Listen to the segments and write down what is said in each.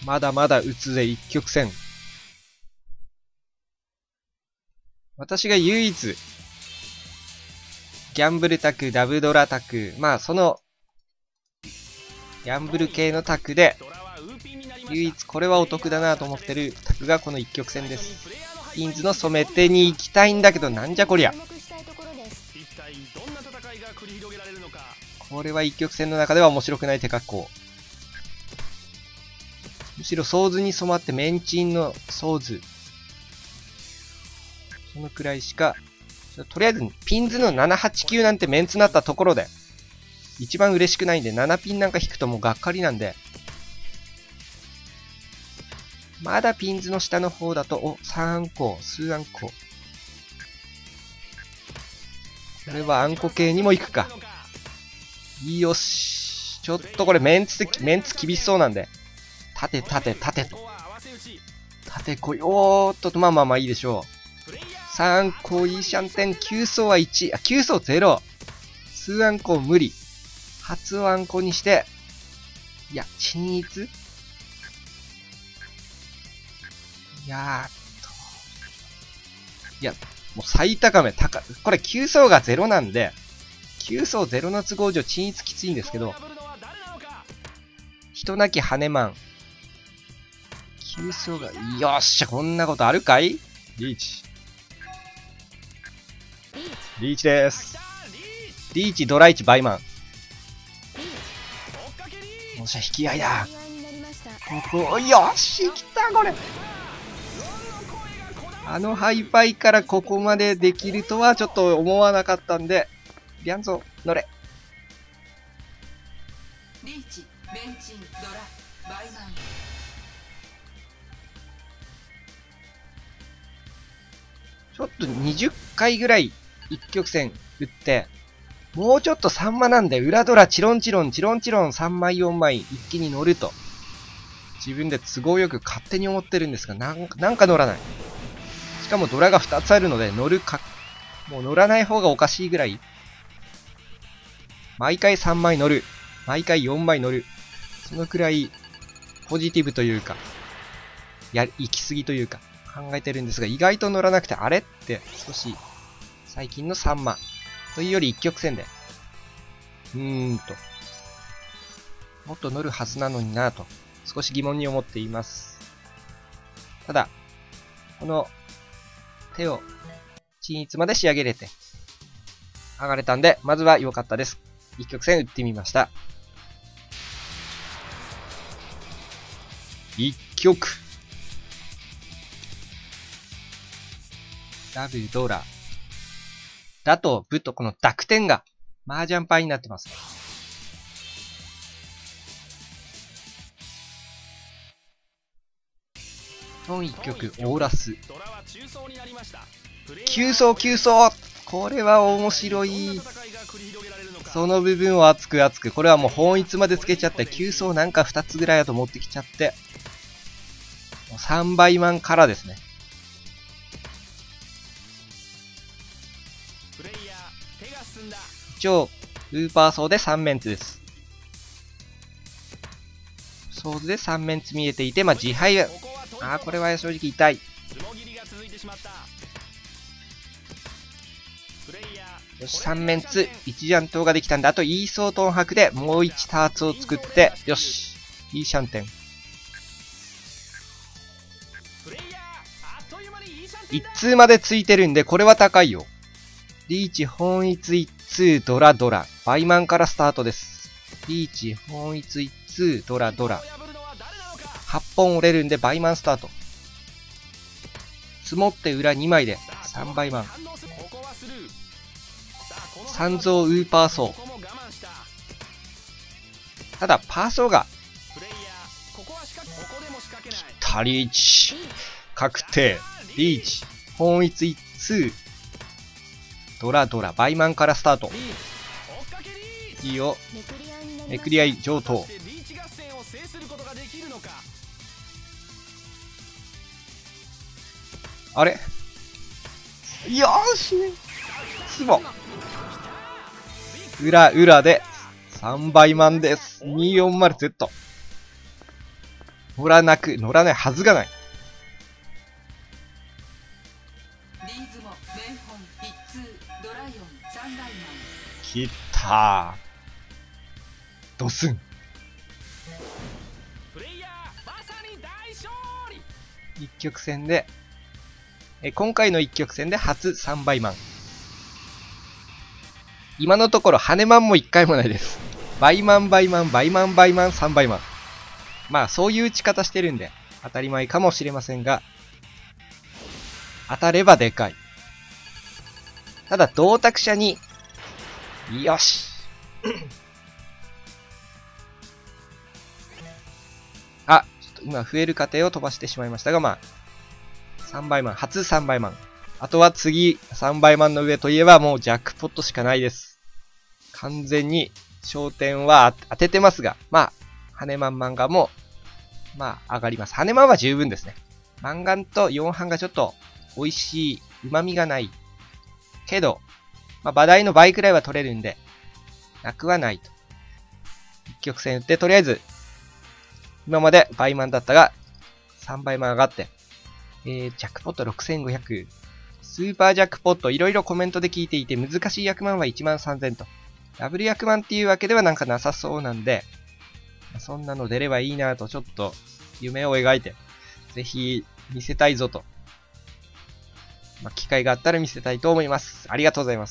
まだまだ打つぜ、一局戦。私が唯一、ギャンブルタク、ダブドラタク、まあその、ギャンブル系のタクで、唯一これはお得だなと思ってるタクがこの一局戦です。ピンズの染め手に行きたいんだけど、なんじゃこりゃ。これは一局戦の中では面白くない手格好。むしろソーズに染まってメンチンのソーズ。そのくらいしか、とりあえずピンズの7、8、9なんてメンツなったところで、一番嬉しくないんで、7ピンなんか引くともうがっかりなんで、まだピンズの下の方だと、お、3あんこ、数あんこ。これはあんこ系にも行くか。よし。ちょっとこれメンツ厳しそうなんで。縦と。縦こい。おーっと、まあまあまあいいでしょう。3個いいシャンテン。9層は1。あ、9層0。数あんこ無理。初あんこにして。いや、均一いやもう最高め、これ9層が0なんで、9層0の都合上、均一きついんですけど、人なき羽マン。9層が、よっしゃ、こんなことあるかいリーチです。リーチ、ドラ1、バイマン。よっしゃ、引き合いだ。ここ、よし、来た、これ。あのハイパイからここまでできるとはちょっと思わなかったんで、リャンゾ、乗れ。リーチ、ベンチン、ドラ、バイマン。ちょっと20回ぐらい一局戦打って、もうちょっと3マなんで裏ドラチロン3枚4枚一気に乗ると。自分で都合よく勝手に思ってるんですが、なんか乗らない。しかもドラが2つあるのでもう乗らない方がおかしいぐらい。毎回3枚乗る。毎回4枚乗る。そのくらいポジティブというか、行き過ぎというか考えてるんですが、意外と乗らなくてあれって少し最近の3マというより一局戦で、もっと乗るはずなのになぁと少し疑問に思っています。ただ、この手を均一まで仕上げれて上がれたんで、まずは良かったです。一局戦打ってみました。一局ダブドラだとブとこの濁点が麻雀牌になってます。本一局オーラス9層これは面白い。その部分を熱くこれはもう本一までつけちゃって9層なんか2つぐらいだと持ってきちゃって3倍マンからですね。一応ウーパー層で3面ツです。ソードで3面ツ見えていて、まあ自敗はこれは正直痛い。よし、3面ツ、1ジャントができたんで、あとイーソートン博でもう1ターツを作って、よし、いいシャンテン。1通までついてるんで、これは高いよ。リーチ、本一1通、ドラ。バイマンからスタートです。リーチ、本一1通、ドラ。8本折れるんで、バイマンスタート。積もって裏2枚で、3バイマン。三蔵ウーパー層。ただ、パー層が、来たリーチ。確定。リーチ。本一1通。ドラ。バイマンからスタート。いいよ。めくり合い上等。あれよーしスモ裏で3倍マンです。240Z。 乗らないはずがない。きったー。ドスン。一局戦で、今回の一局戦で初3倍マン。今のところ、羽マンも1回もないです。倍マン、倍マン、倍マン、倍マン、3倍マン。まあ、そういう打ち方してるんで、当たり前かもしれませんが、当たればでかい。ただ、同卓者に、よしあ、ちょっと今増える過程を飛ばしてしまいましたが、まあ、3倍マン、初3倍マン。あとは次、3倍マンの上といえばもうジャックポットしかないです。完全に焦点は当ててますが、まあ、羽マン漫画も、まあ、上がります。羽マンは十分ですね。マンガンと4班がちょっと美味しい、旨味がない。けど、まあ、馬台の倍くらいは取れるんで、なくはないと。一局戦打って、とりあえず、今まで倍マンだったが、3倍マン上がって、ジャックポット6500、スーパージャックポット、いろいろコメントで聞いていて、難しい役満は13000と。ダブル役満っていうわけではなんかなさそうなんで、そんなの出ればいいなと、ちょっと夢を描いて、ぜひ見せたいぞと。まあ、機会があったら見せたいと思います。ありがとうございます。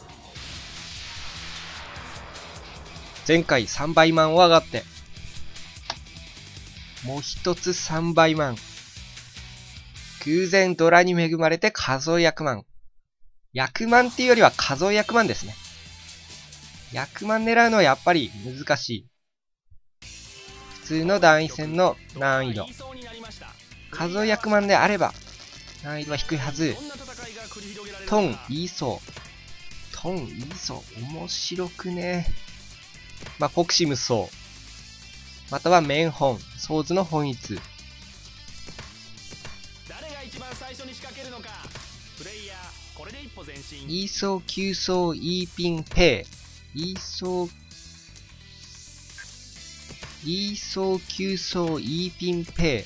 前回3倍マンを上がって、もう一つ3倍マン。偶然ドラに恵まれて数え役満。役満っていうよりは数え役満ですね。役満狙うのはやっぱり難しい。普通の段位戦の難易度。数え役満であれば難易度は低いはず。トン、イーソー。トン、イーソー。面白くね。まあ、ポクシムソー。またはメンホン、ソーズの本一。イーソー、キューソー、イーピン、ペイ。イーソー、キューソー、イーピン、ペイ。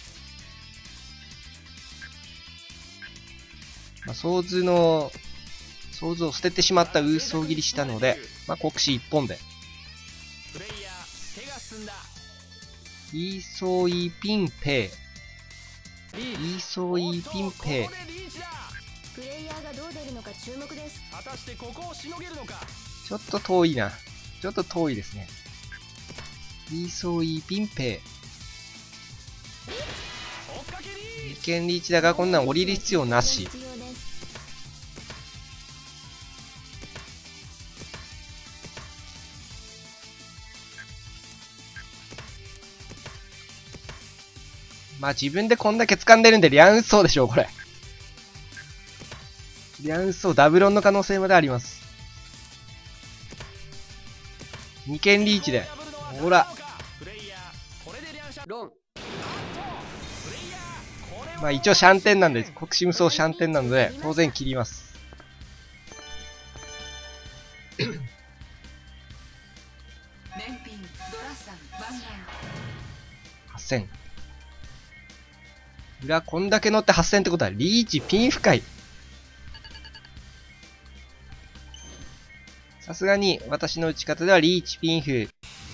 まあ、ソーズを捨ててしまったウーソー切りしたので、まあ、国士一本で。イーソー、イーピン、ペイ。イーソー、イーピン、ペイ。 プレイヤーがどう出るのか注目です。果たしてここをしのげるのか。 ちょっと遠いな。ちょっと遠いですね。イーソーイーピンペイ。二剣リーチだがこんなん降りる必要なし。まあ自分でこんだけ掴んでるんでリャンウッソーでしょう、これ。リャンウッソーダブロンの可能性まであります。二剣リーチで。ほら。まあ一応シャンテンなんで、国士無双シャンテンなので、当然切ります。8000。裏こんだけ乗って8000ってことは、リーチピン深い。さすがに私の打ち方ではリーチピンフ。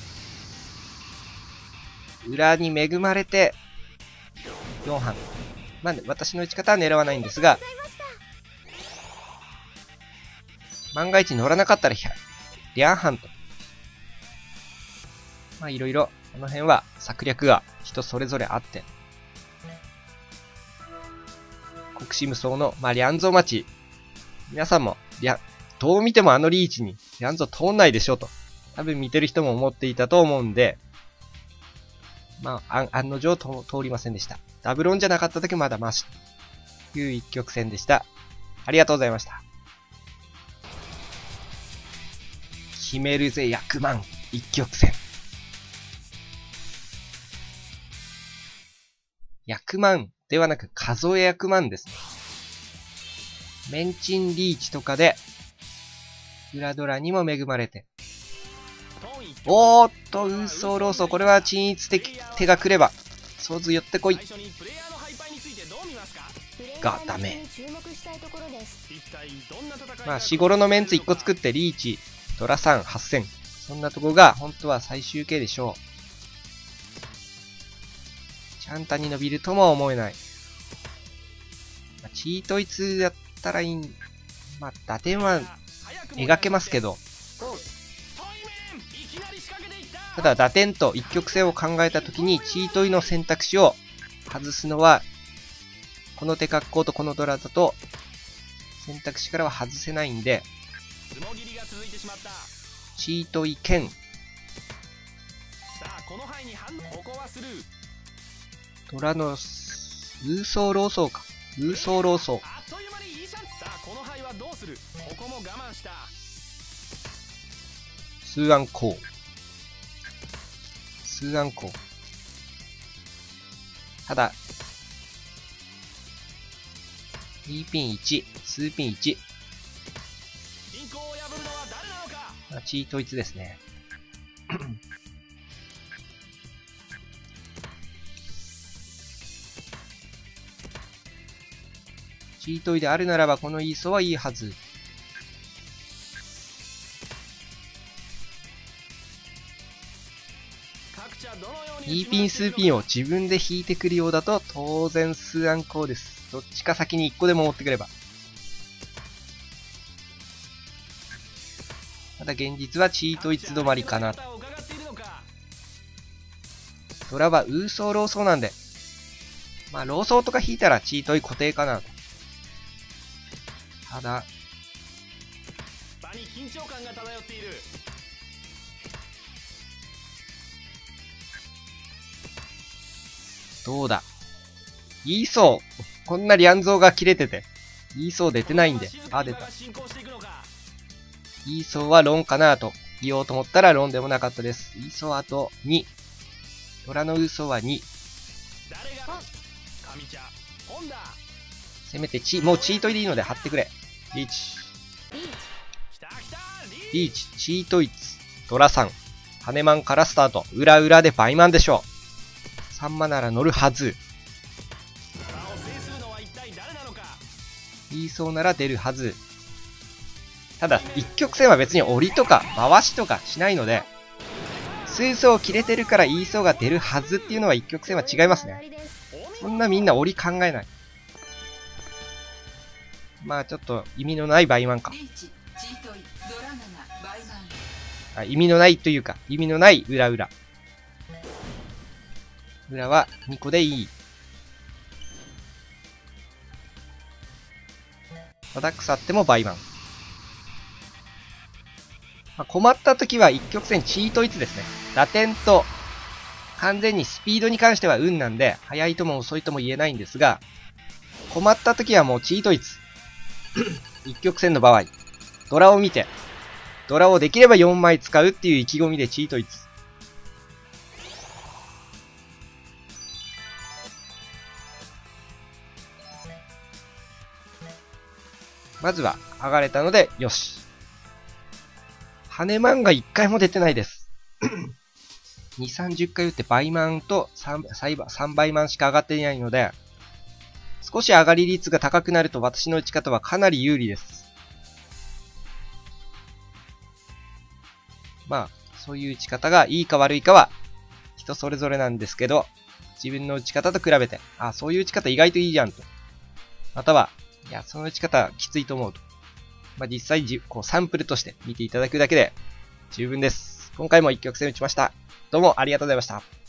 裏に恵まれて、4班。まあ、私の打ち方は狙わないんですが、万が一乗らなかったら、リャンハンと。まあ、いろいろ、この辺は策略が人それぞれあって。国士無双の、まあ、リャンゾー待ち。皆さんも、どう見てもあのリーチに、リャンゾー通んないでしょと。多分見てる人も思っていたと思うんで、まあ、案の定通りませんでした。ダブロンじゃなかっただけまだマシ。という一局戦でした。ありがとうございました。決めるぜ、役満。一局戦。役満ではなく数え役満ですね。メンチンリーチとかで、裏ドラにも恵まれて。おーっと、ウーソーローソー。これは鎮逸的手が来れば、 ソーズ寄ってこい。 最初にプレイヤーのハイパイについてどう見ますか？ がダメ。 注目したいところです。一体どんな戦いがまあ、日頃のメンツ1個作ってリーチ、ドラ3、8000。そんなとこが本当は最終形でしょう。チャンタに伸びるとも思えない。まあ、チートイツだったらいい。まあ、打点は描けますけど。ただ打点と一曲線を考えたときにチートイの選択肢を外すのは、この手格好とこのドラだと選択肢からは外せないんで、チートイ兼ドラのウーソーローソーか。ウーソーローソー。スーアンコー。スーアンコー。ただ、2ピン1、数ピン1。チートイツですね。チートイであるならばこのイーソはいいはず。2ピン数ピンを自分で引いてくるようだと当然数アンコーです。どっちか先に1個でも持ってくれば。ただ現実はチートイツ止まりかな。ドラはウーソーローソーなんで。まあローソーとか引いたらチートイ固定かなと。ただ。場に緊張感が漂っている。どうだ。イーソー。こんなリャンゾーが切れてて。イーソー出てないんで。あ、出た。イーソーはロンかなと言おうと思ったらロンでもなかったです。イーソーあと2。ドラのウーソーは2。せめてもうチートイでいいので貼ってくれ。リーチ。リーチ、チートイツ。ドラ3。ハネマンからスタート。裏裏でバイマンでしょう。3マなら乗るはず。言いそうなら出るはず。ただ、一曲線は別に折りとか回しとかしないので、数層切れてるから言いそうが出るはずっていうのは一曲線は違いますね。そんなみんな折り考えない。まあちょっと意味のないバイマンか。あ、意味のないというか、意味のない裏裏。裏は2個でいい。ただ腐ってもバイマン。まあ、困った時は一曲線チートイツですね。打点と完全にスピードに関しては運なんで、速いとも遅いとも言えないんですが、困った時はもうチートイツ。一曲線の場合、ドラを見て、ドラをできれば4枚使うっていう意気込みでチートイツ。まずは上がれたので、よし。ハネマンが1回も出てないです。2、30回打ってバイマンと3バイマンしか上がっていないので、少し上がり率が高くなると私の打ち方はかなり有利です。まあ、そういう打ち方がいいか悪いかは人それぞれなんですけど、自分の打ち方と比べて、あ、そういう打ち方意外といいじゃんと。または、いや、その打ち方きついと思うと。まあ、実際こうサンプルとして見ていただくだけで十分です。今回も一曲戦打ちました。どうもありがとうございました。